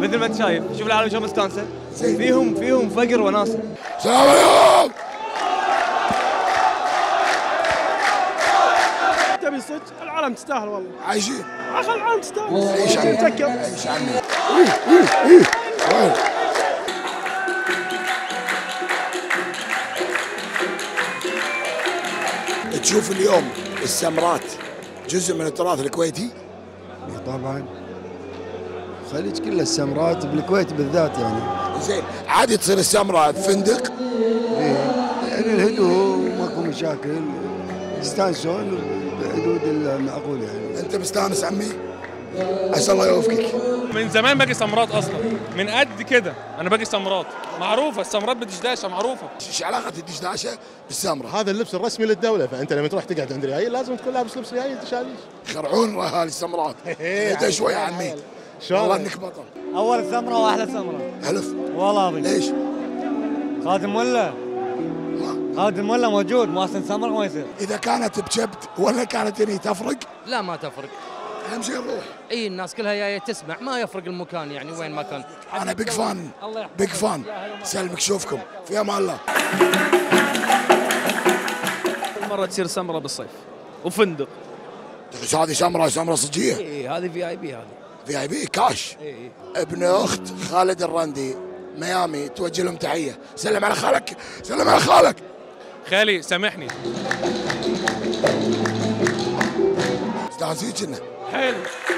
مثل ما انت شايف، شوف العالم شلون مستانسه، فيهم فقر وناسه. السلام عليكم. تبي صدق العالم تستاهل والله. عايشين. عشان العالم تستاهل. عيش عمي. تذكر. عيش عمي. تشوف اليوم السمرات جزء من التراث الكويتي؟ طبعا الخليج كله السمرات بالكويت بالذات يعني. زين عادي تصير السمرة بفندق؟ ايه يعني الهدوء ماكو مشاكل يستانسون بحدود المعقول يعني. انت مستانس عمي؟ عسى الله يوفقك. من زمان باقي سمرات اصلا، من قد كده انا باقي سمرات معروفه، السمرات بدشداشه معروفه. ايش علاقة الدشداشة بالسمرة؟ هذا اللبس الرسمي للدولة، فأنت لما تروح تقعد عند ريايل لازم تكون لابس لبس ريايل دشاليش. يخرعون اهالي السمرات. انت شوي يا عمي. والله انك بطل. اول سمره واحلى سمره. حلف. والله ابي. ليش؟ خادم ولا موجود، مو احسن سمره ما يصير. اذا كانت بجبت ولا كانت هني تفرق؟ لا ما تفرق. اهم شيء نروح. اي الناس كلها جايه تسمع، ما يفرق المكان يعني وين ما كان. انا بيج فان. بيج فان. سلمك شوفكم في امان الله. مرة تصير سمرة بالصيف وفندق. هذه سمرة صجية. اي هذه في اي بي، هذه في اي بي كاش. اي. ابن اخت خالد الرندي ميامي، توجه لهم تحيه. سلم على خالك. سلم على خالك. خالي سامحني. استاذ كنا حلو.